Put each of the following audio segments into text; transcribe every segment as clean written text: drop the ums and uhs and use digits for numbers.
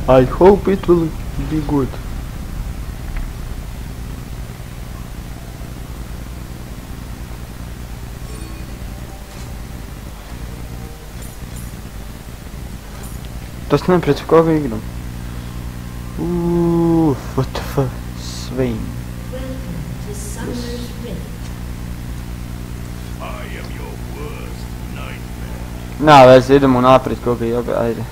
I hope it will be good. To znam protiv koga igram. What the fuck? Swain. Na veze, idemo naprijed koga jebe, ajde.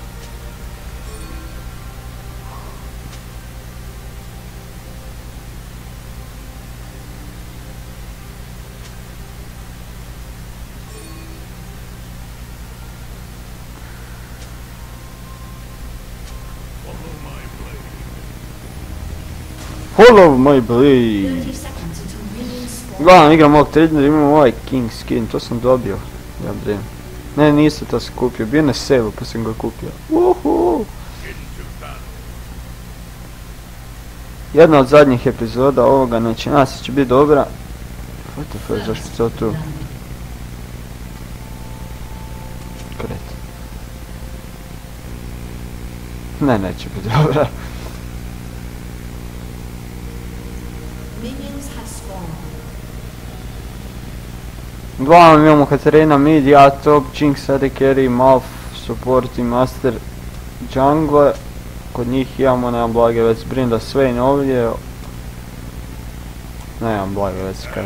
Follow my blade. Gledam, igram ovog tradera, imam ovaj king skin, to sam dobio. Ja brem. Ne, nisam to skupio, bio na sale pa sam ga kupio. Uhu. Jedna od zadnjih epizoda ovoga, znači nas će biti dobra. What the fuck, zašto je to tu? Kret. Ne, neće biti dobra. Uglavnom imamo Katarina mid, ja top, Jinx, AD carry, Malf, support i master jungle. Kod njih imamo, nemam blage već, Brinda Swain ovdje. Nemam blage već, kaže.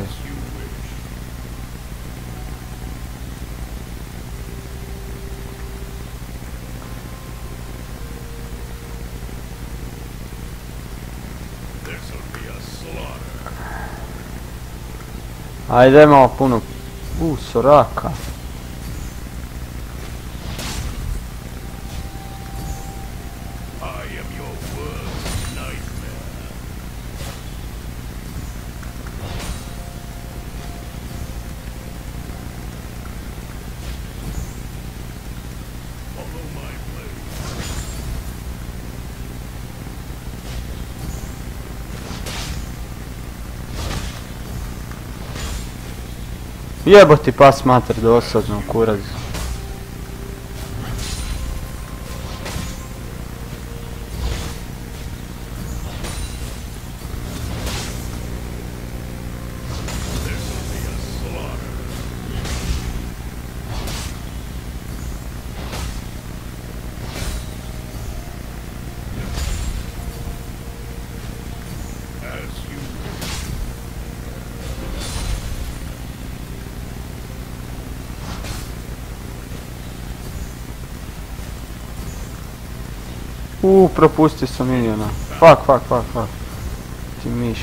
Ajde, malo puno. Soraka. Jeboti pas mater dosadno, kurac. Propustio sam miniona. Fuck. Ti miš.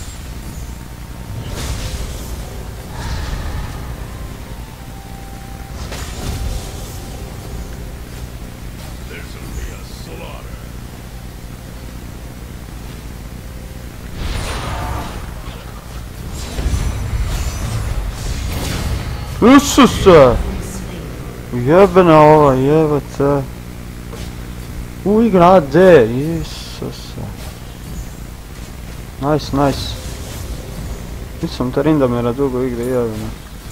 Isuse! Jebena ova, jebate. Igra AD, Isuse. Nice. Nisam Tryndamera dugo igre, jebena.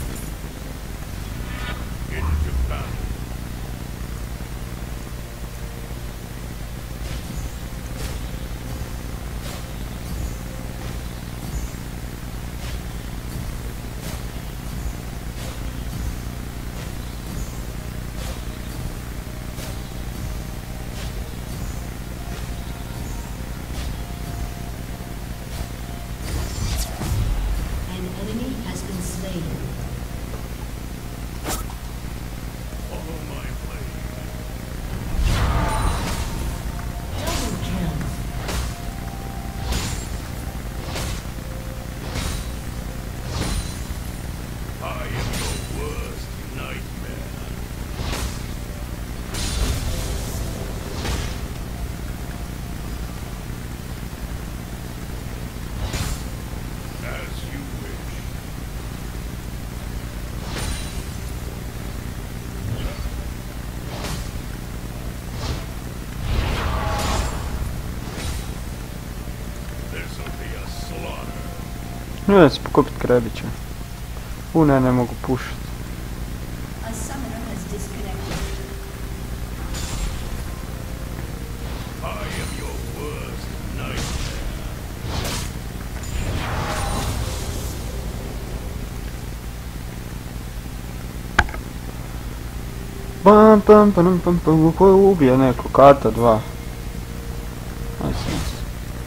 Ne da se pokupit Krebića. Ne mogu pušit. Pam pam pam pam pam, ko je ubio neko, karta 2. Nice.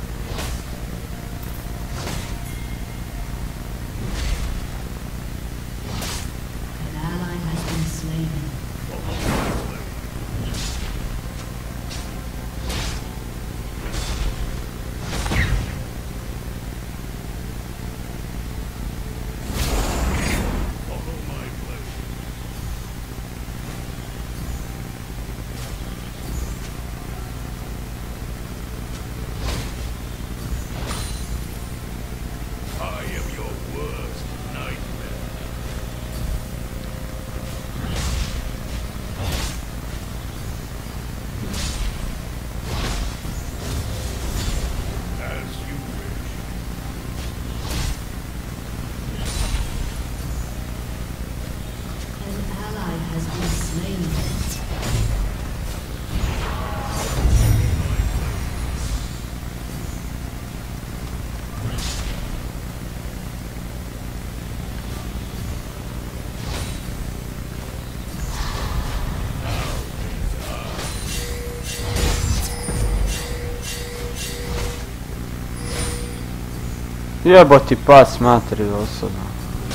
Jeboti pas materi osobno.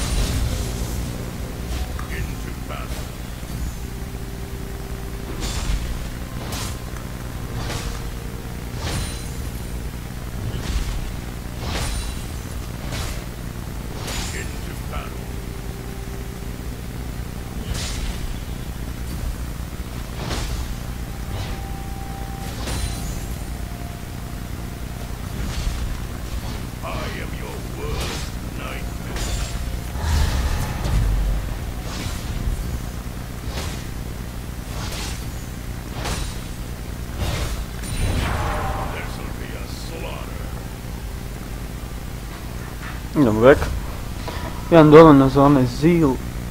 Idemo vek. Jedan dovoljno za onaj zil.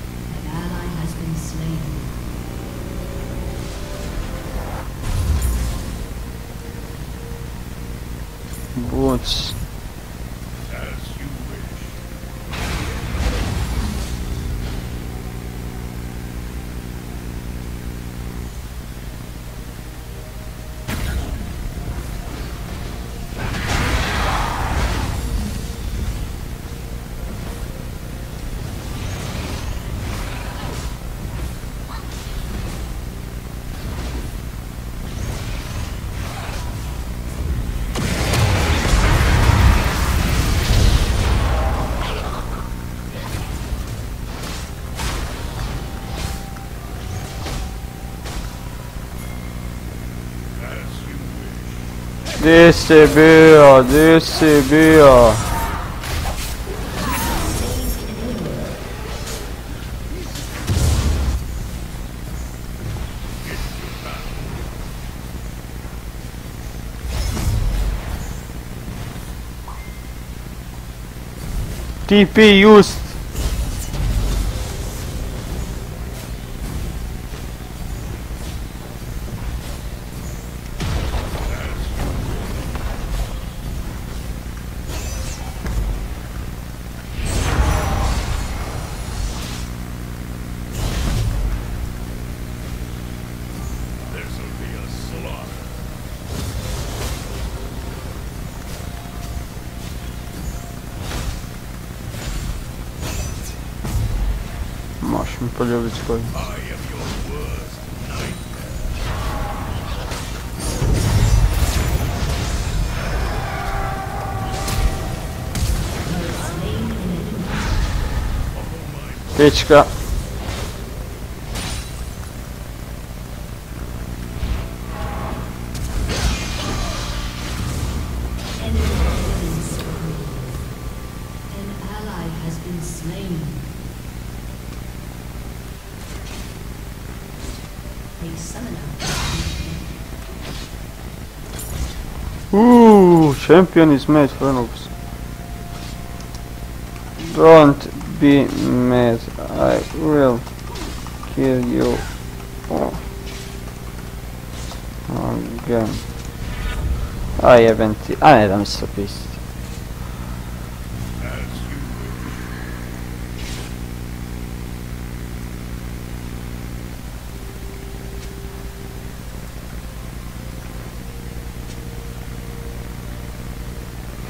Buc. Gdje si bio, gdje si bio? TP used. Možeš mi poljubiti koji. Pička. Champion is made for noobs. Don't be mad, I will kill you all again. A jebem ti, a ne da mi se opisati.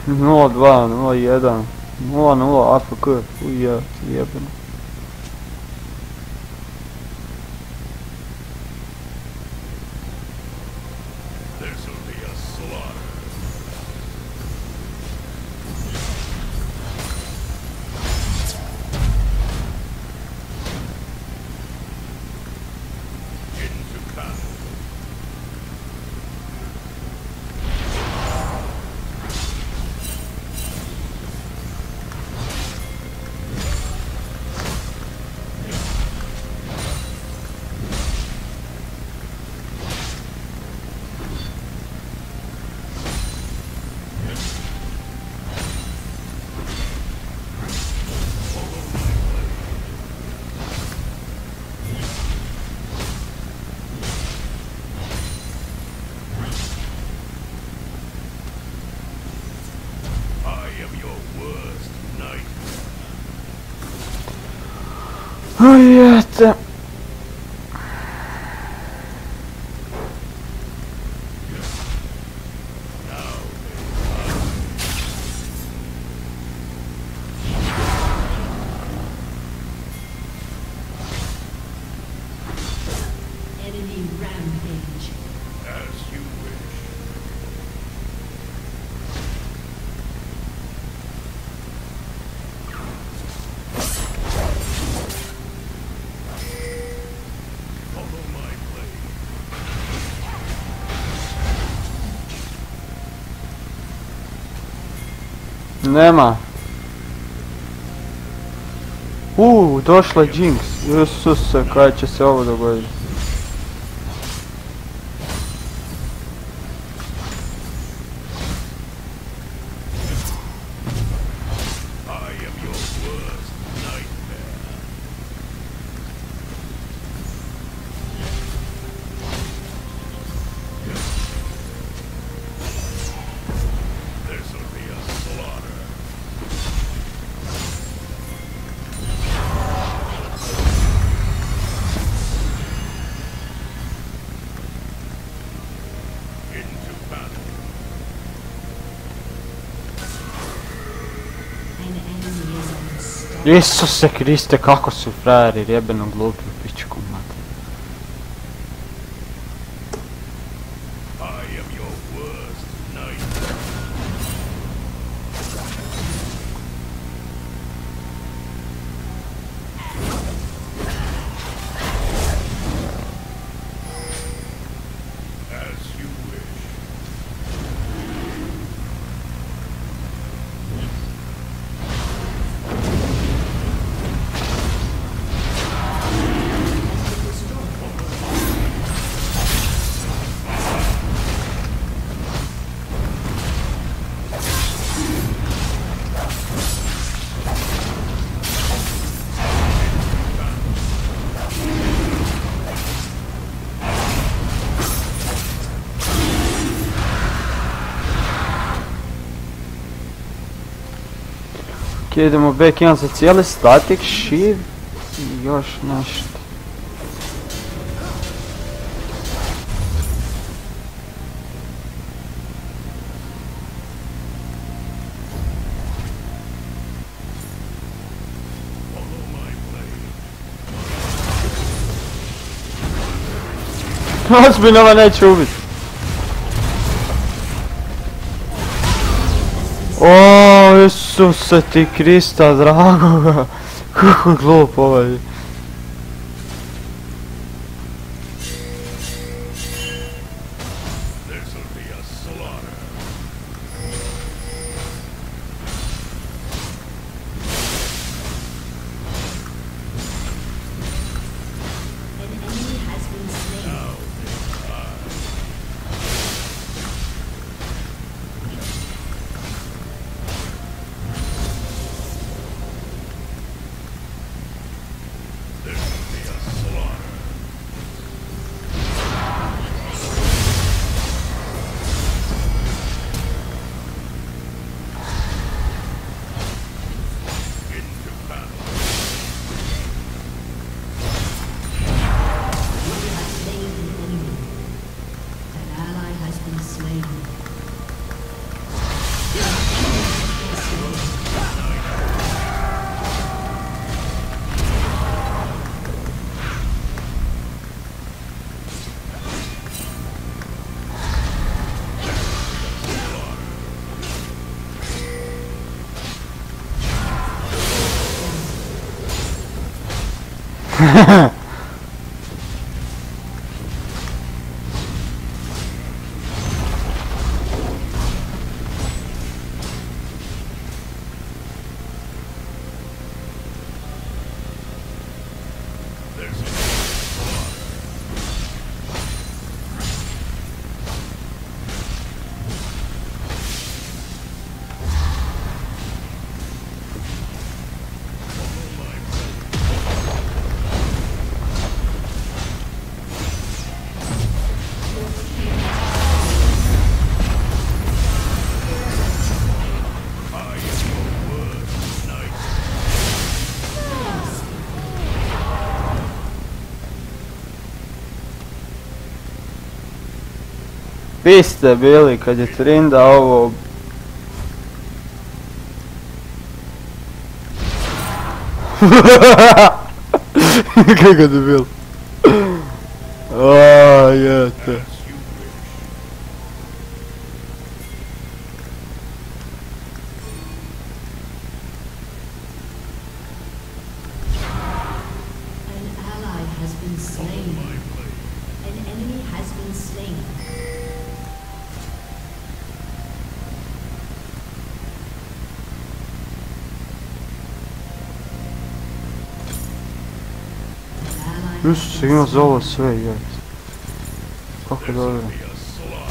0-2, 0-1, 0-0, AFK, uja, jebeno. Ujete. Enemy rampage. As you wish. Follow my blade. Nema. Došla je Jinx. Isuse, kada će se ovo dogoditi? I am your worst nightmare. This'll be a slaughter. Into battle. An enemy is unstoppable. Isuse Kriste, kako su frajeri jebeno glupi u pičku mater. I am your worst nightmare. As you wish. Ok, idemo back 1 za cijeli static, shiv i još nešto. Follow my blade. Ozbiljno ova neće ubiti. O, Isuse ti Krista, dragoga. Kako je glup ovaj. This'll be a slaughter. An enemy has been slain. This'll be a slaughter. Into battle. You have slain an enemy. An ally has been slain. Vi ste bili kad je Trinda ovo... Kako je bil? Aaaa, jete. An ally has been slain. An enemy has been slain. An ally has Isuse, been ima za slain. ovo sve, jete. Kako dobro. Be a slaughter.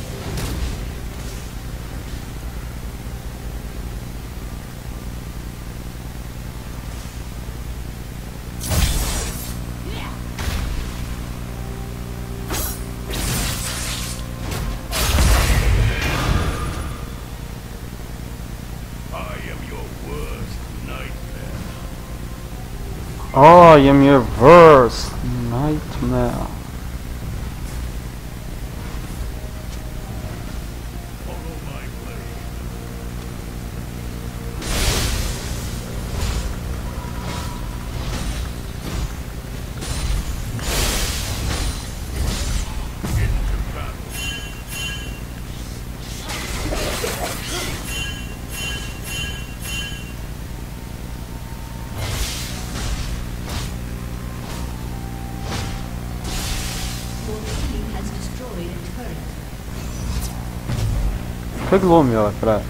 I am your worst nightmare. I am your worst nightmare. Follow my blade. Into battle. Your team has destroyed a turret. Kaj glumi ovaj frajer?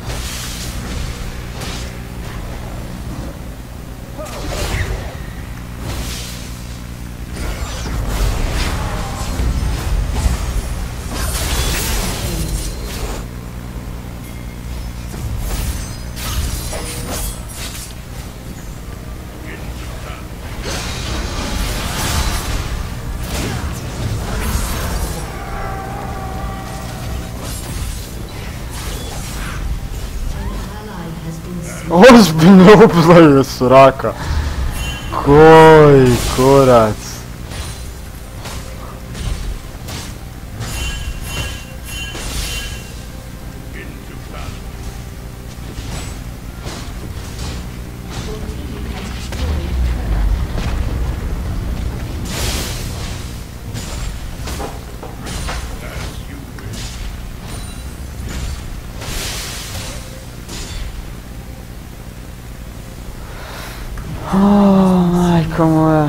An ally has been slain. Ozbiljno ublaje Soraka. Koji kurac. Into battle. Your team has destroyed a turret. As you wish. Oh, majko moja.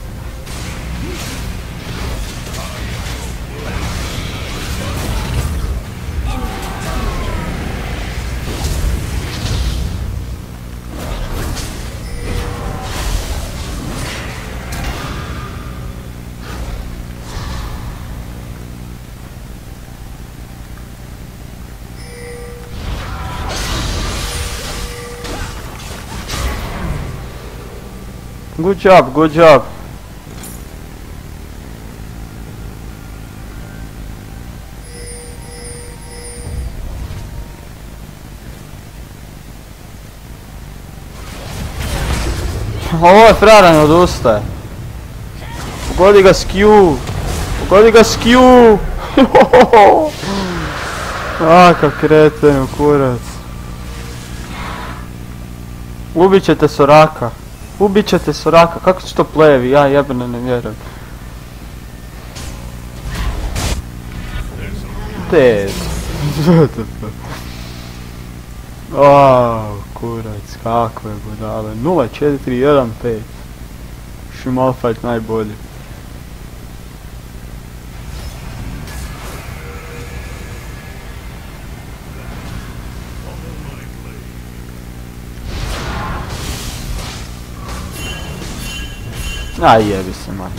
Good job, good job. Ovo je frajer, ne odustaje. Pogodi ga s Q. Pogodi ga s Q. Kakav kreten u kurac. Ubit ćete Soraka. Ubit ćete Soraka. Kako su to playevi? Ja jebeno ne vjerujem. Dead. Kurac, kakve budale. 0-4-1-5. Još i Malphite najbolji. Aj jebi se man.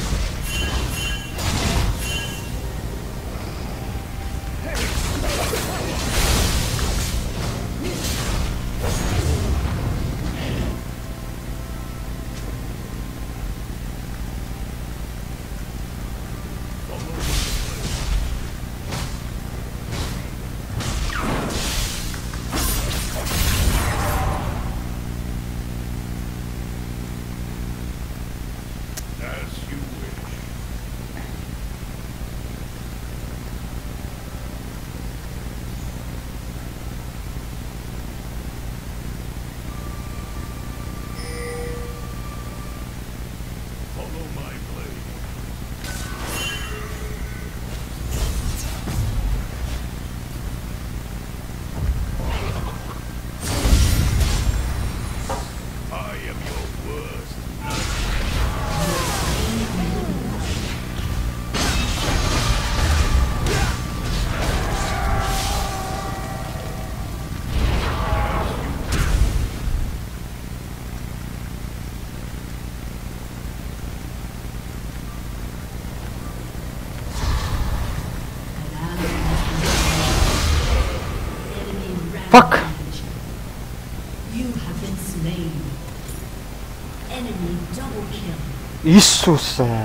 Fuck! You have been slain. Enemy double kill. Isuse!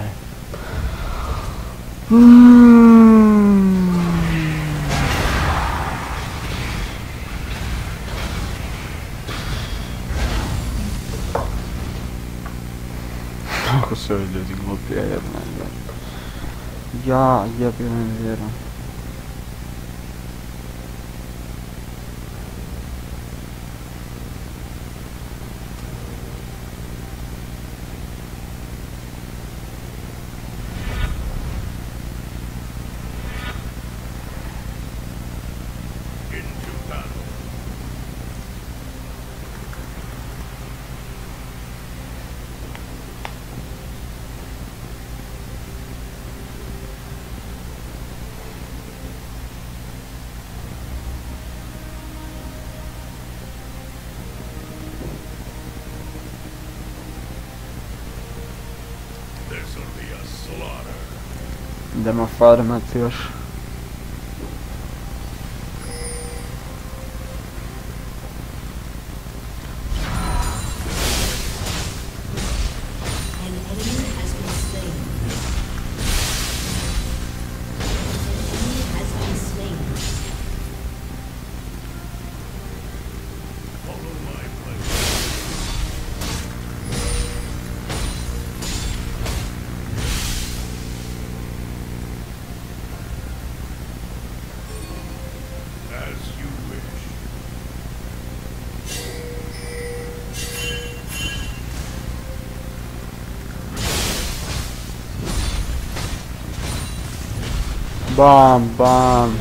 Kako su ovi ljudi glupi, ja jebim vjeru. Ja jebim vjeru. Idemo farmat još. Bam, bam.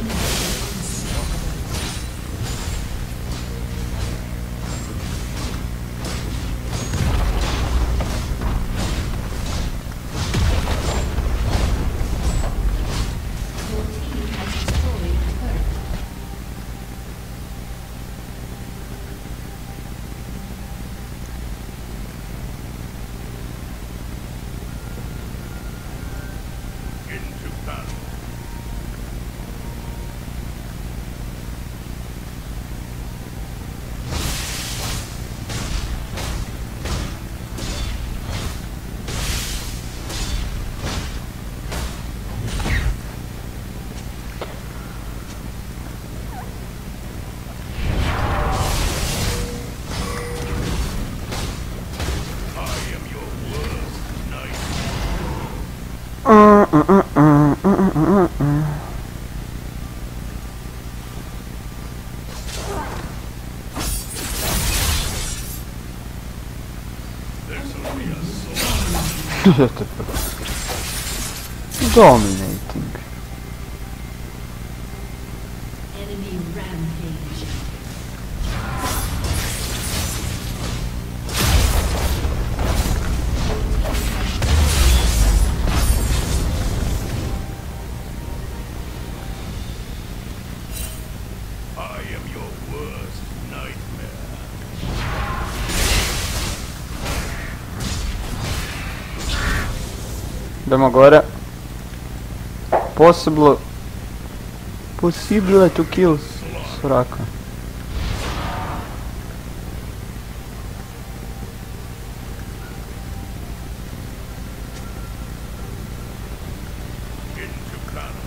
Dominating. Enemy rampage. Idemo gore. Possible to kill Soraka. Into battle.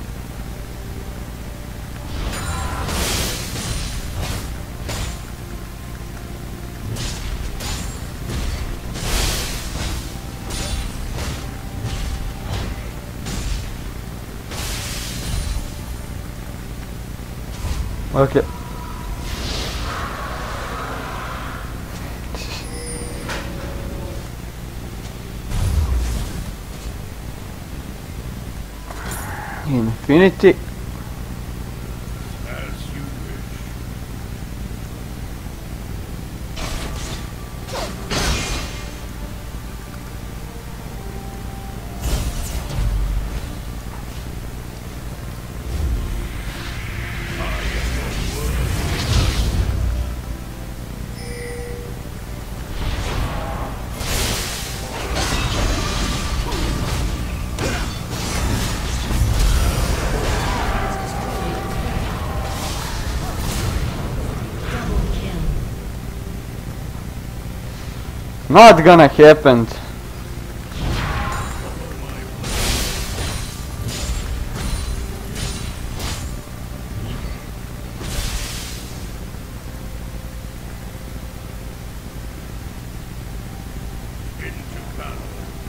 Okay. Infinity. As you wish. Not gonna happen. Into battle.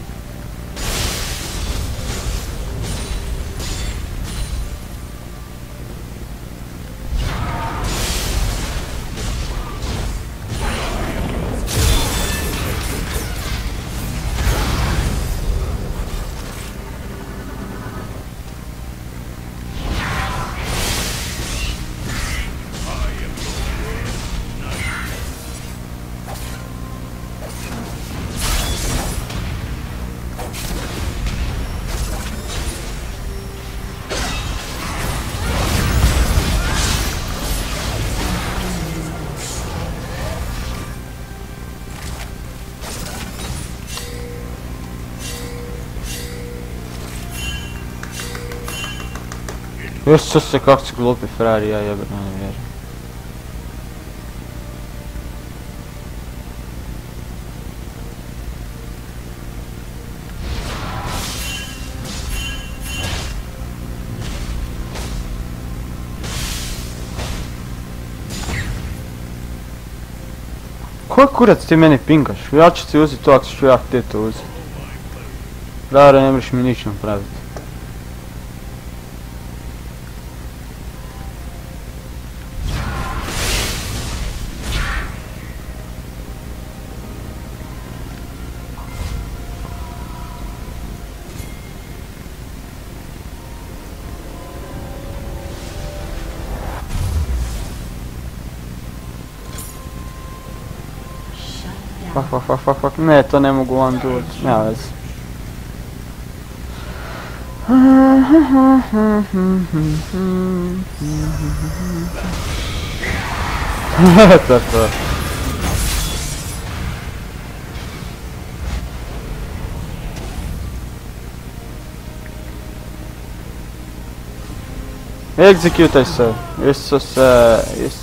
Isuse, kako si glupi frajer, ja jebeno ne vjerujem. Koji kurac ti meni pingaš? Ja ću ti uzeti to ako ću ja htjeti to uzeti. Rare, ne mreš mi nič napraviti. Fuck, ne, to ne mogu vam doći, nema veze. To je to. Executaj se, Isuse.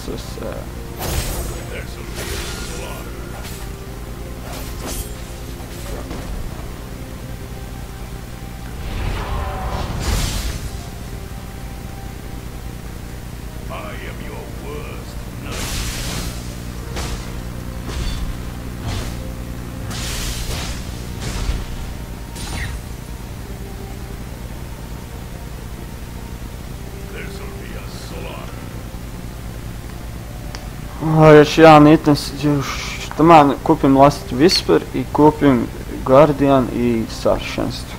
Još jedan item, taman kupim Last Whisper i kupim Guardian i savršenstvo.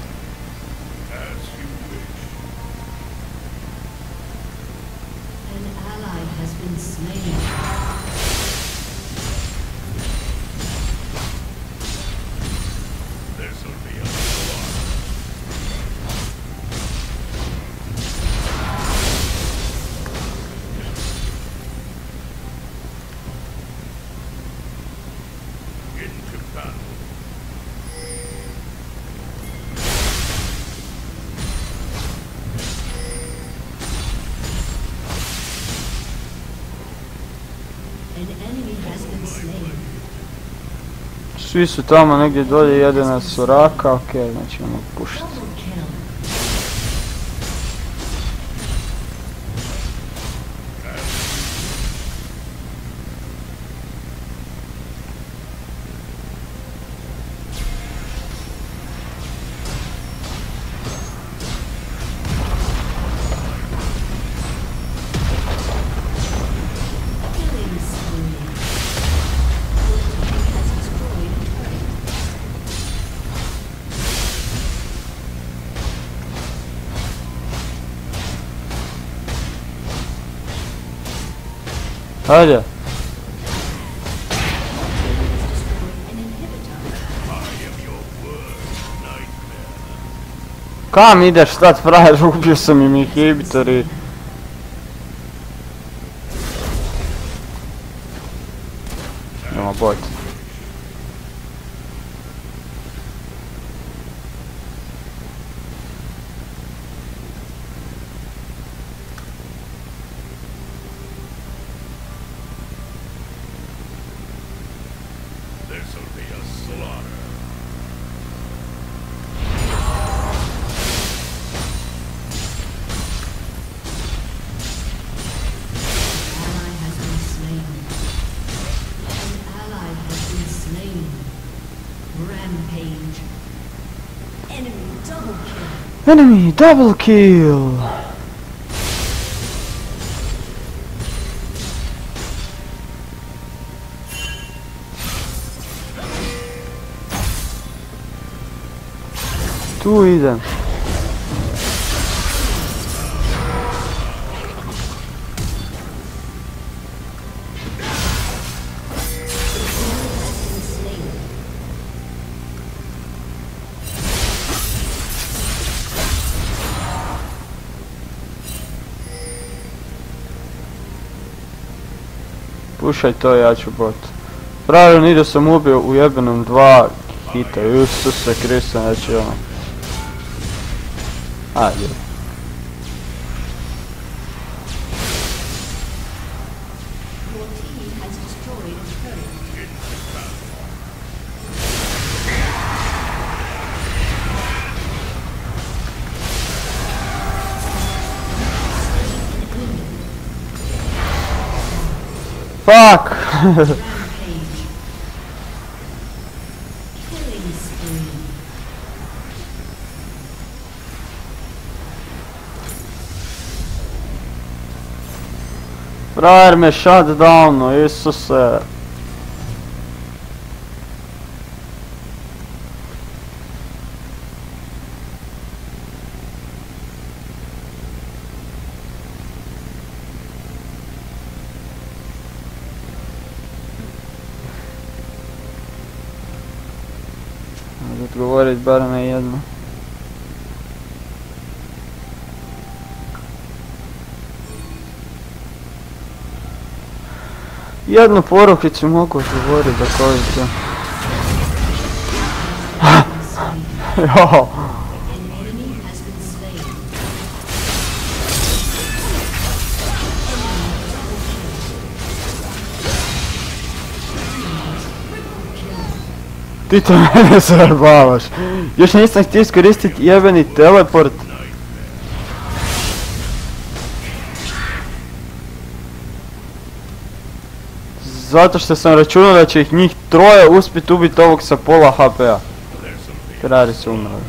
An ally has been slain. This'll be a slaughter. Into battle. An enemy has been slain. Svi su tamo negdje dolje, jedina su raka, okej, znači ćemo pušiti. Double kill. Killing spree. Your team has destroyed a turret. Hajde, An inhibitor. I am your worst nightmare. kam ideš stat frajer, ubio sam im inhibitori. Nema bot. This'll be a slaughter. Ally has been slain. An ally has been slain. Rampage. Enemy double kill. Enemy double kill. Tu idem. Has been slain. Pušaj to, ja ću bot. Pravilno ide sam ubio u jebenom 2 hita, Isuse Krista, znači ono. Ajde. Your team has destroyed a turret. Fuck! Rampage. Killing spree. Frajer me shutdowno, Isuse. Mogu odgovorit bar na jedno. Jednu porukicu mogu odgovorit da kažete. Jo. An enemy has been slain. Ti to mene zajebavaš. Još nisam htio iskoristiti jebeni teleport. Zato što sam računao da će ih njih troje uspjeti ubiti ovog sa pola HP-a. Krari su umrli.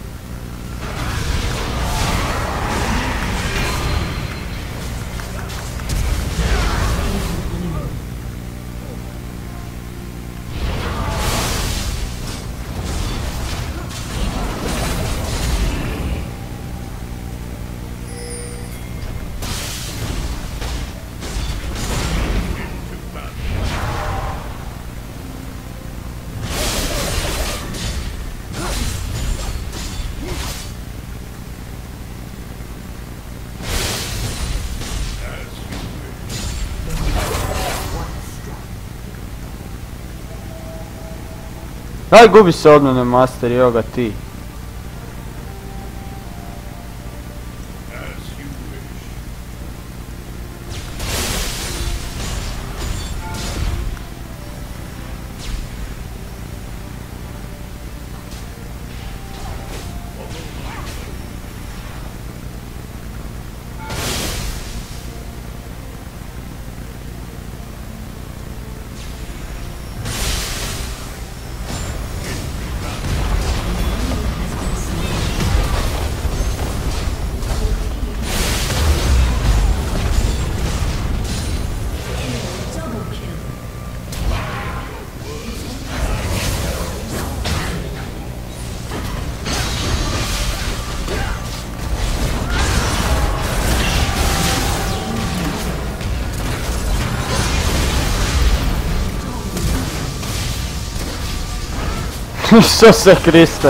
Daj gubi se od mene master, evo ga ti. As you wish. Isuse Kriste.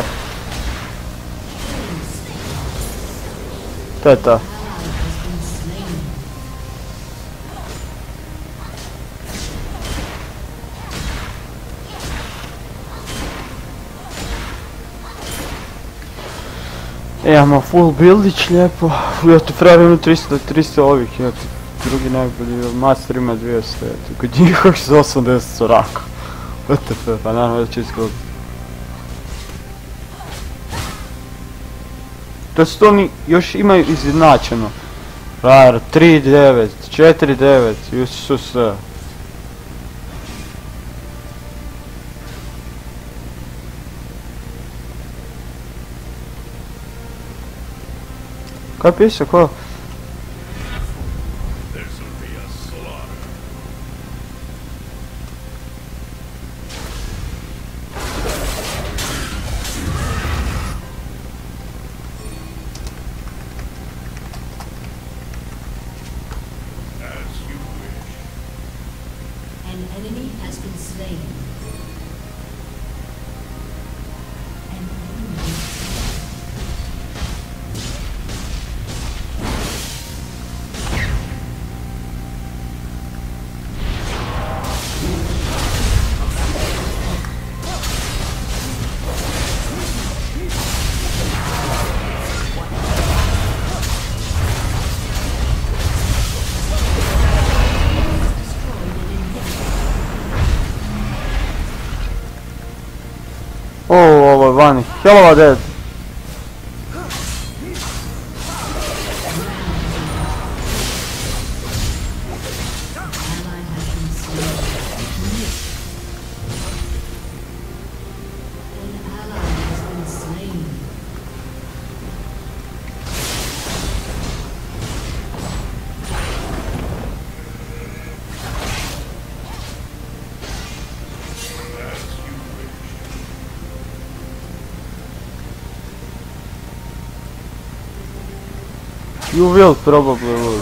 To je to. Imamo full buildić lijepo. Ja tu frajer imam 300 ovih, ja drugi najbolji, master ima 200, kod njihovih su 80 soraka. WTF, pa naravno da će izgledati. To su to oni još imaju izjednačeno. Frajer, 3.9, 4.9, Isuse. Kaj piše, ko? This'll be a slaughter. As you wish. An enemy has been slain. An enemy. Ovo je vani. Helova dead. Ally has been slain. An ally has been slain. You will probably lose.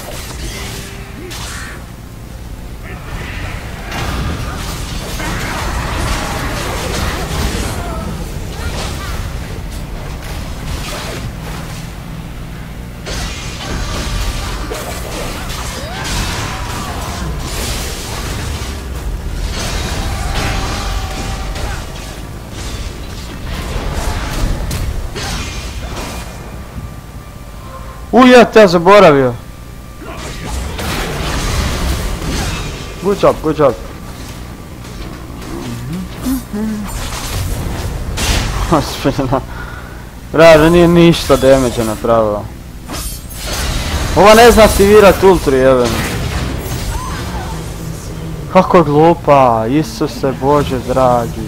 Ja te zaboravio. Good job, good job. Ospredno. Vraže, nije ništa damage napravila. Ova ne zna aktivirat ultri, jeben. Kako je glupa, Isuse Bože dragi.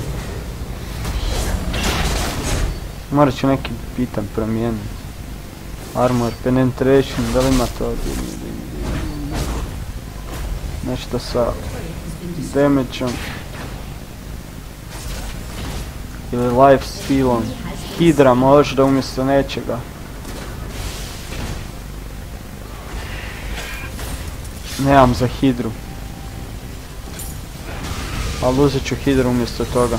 Morat ću neki pitan promijeniti. Armor, penetration, da li ima to? Nešto sa damageom. Ili life stealom. Hydra možda umjesto nečega. Nemam za Hydru. Ali uzet ću Hydru umjesto toga.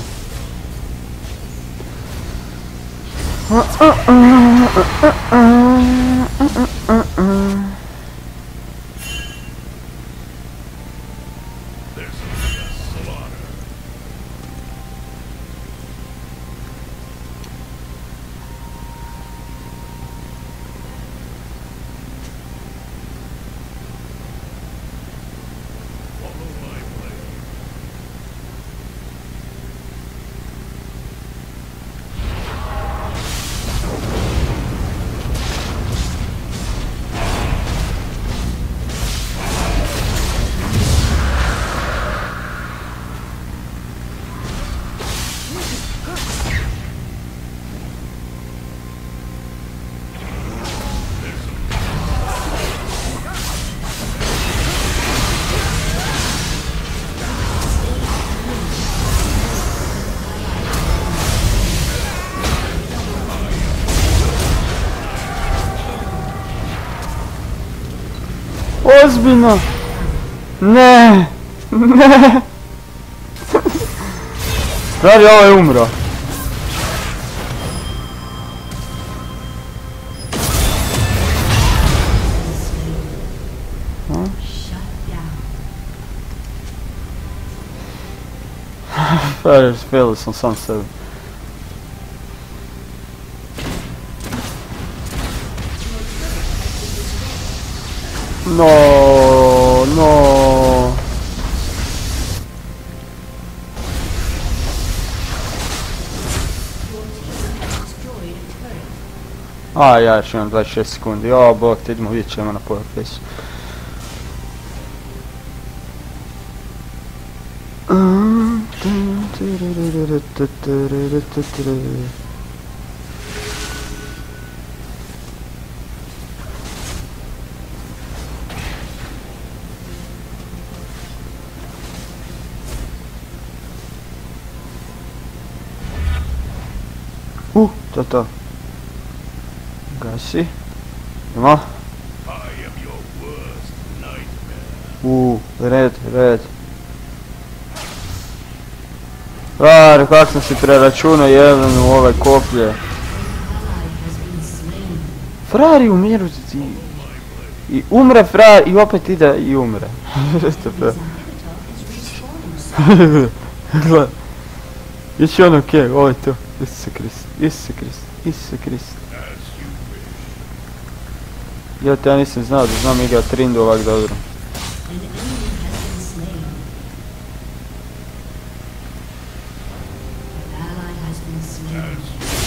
Ozbiljno! Ne! Ne! Radi, ovo je umro. Shut down. Frajer, spijeli sam sam sebe. No, no. Destroyed a turret. A, ja još imam 26 sekundi. O, bog, te idemo vidjet ćemo na pojapesu. To. Gasi. Ima? I am your worst nightmare. Red. Frajer, kak sam si preračunao jedan u ove koplje. Ally has been slain. Frajer i umiru i umre frajer i opet ide i umre. His inhibitor is respawning. Gledaj. Ići ono okej, ovo je to. Isuse Krist. As you wish. Ja te ja nisam znao da znam igrat Trindu ovak dobro. An enemy has been slain. An ally has been slain.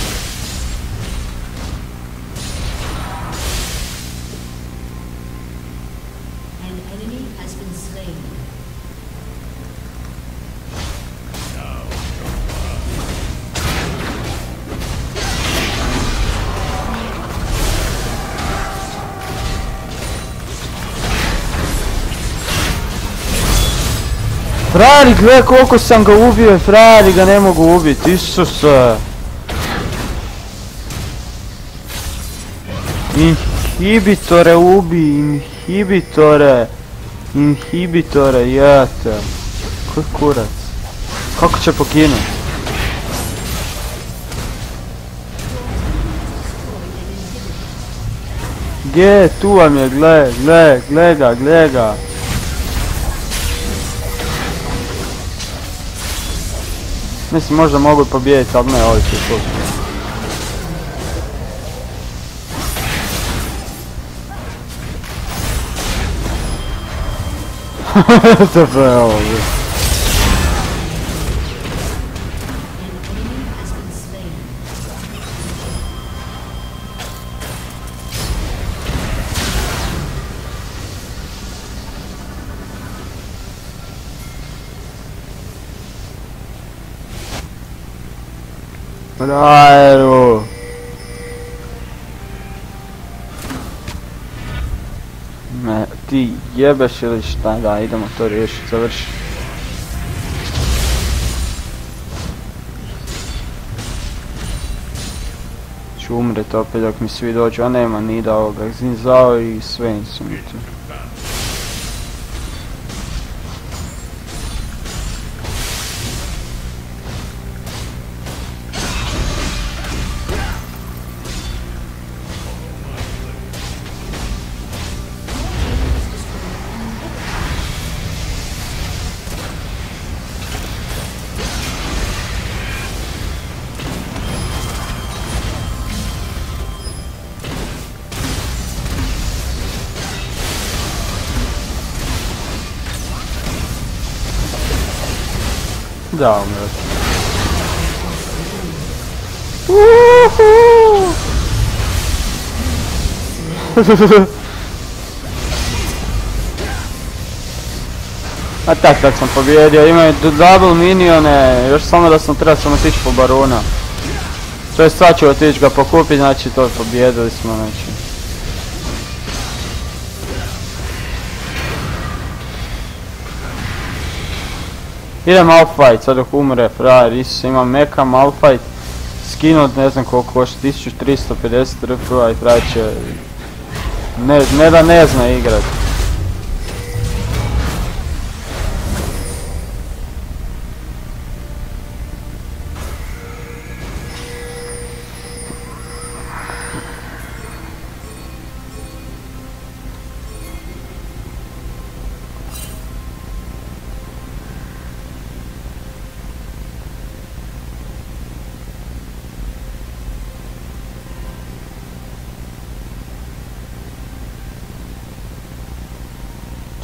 An enemy has been slain. Frari, gle koliko sam ga ubio, frari ga ne mogu ubiti, Isuse. Inhibitore ubi, inhibitore, jete. Koji kurac? Kako će poginut? Gdje je? Tu vam je, gle ga. Mislim možda mogu pobijediti, ali ne, ovi su tu. To je ovo. An enemy has been slain. Frajeru. Me, ti jebeš ili šta? Da, idemo to riješiti, završiti. Ću umret opet dok mi svi dođu, a nema ni da ovoga. Zinzao i Swain su mi tu. Da, umret. A tak sam pobjedio, imaju double minione, još samo da sam trebao samo otići po barona. To je sad ću otići ga pokupiti, znači to pobjedili smo, znači. Idem Malphite, sad dok umre frajer, Isus, imam meka Malphite, skinut ne znam koliko košta, 1350 RP-a i frajer će, ne da ne zna igrat.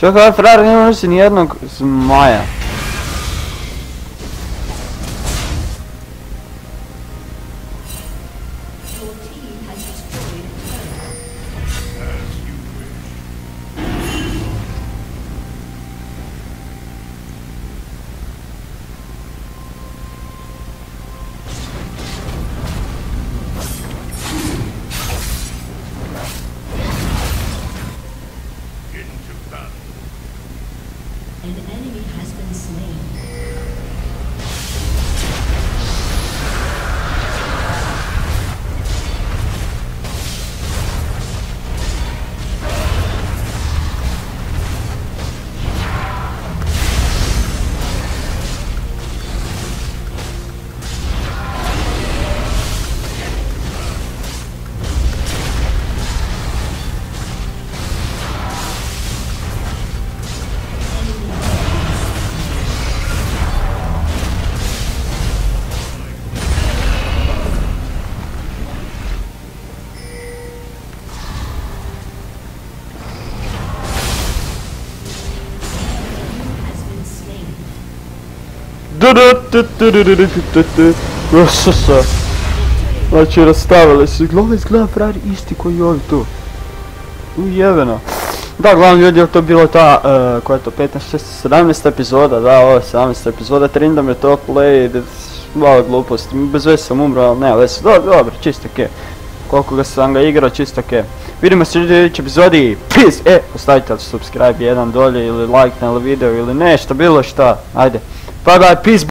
Čekaj, ovaj frajer nema nosi nijednog zmaja. Your team has destroyed a turret. As you wish. Into battle. An enemy has been slain. Has been slain. Rososa. Znači rastavili su, gledaj izgleda frajer isti koji ovi tu. Ujebeno. Da, glavno ljudi, je to bilo ta, koja je to, 15, 16, 17 epizoda, da, ovo je 17 epizoda, Trinda me to play, malo gluposti, bez veze sam umro, ali nema veze, dobro, čisto okej. Koliko sam ga igrao, čisto okej. Vidimo se u idućoj epizodi, peace, ostavite subscribe jedan dolje ili like na video ili nešto, bilo šta, ajde. Bye bye, peace.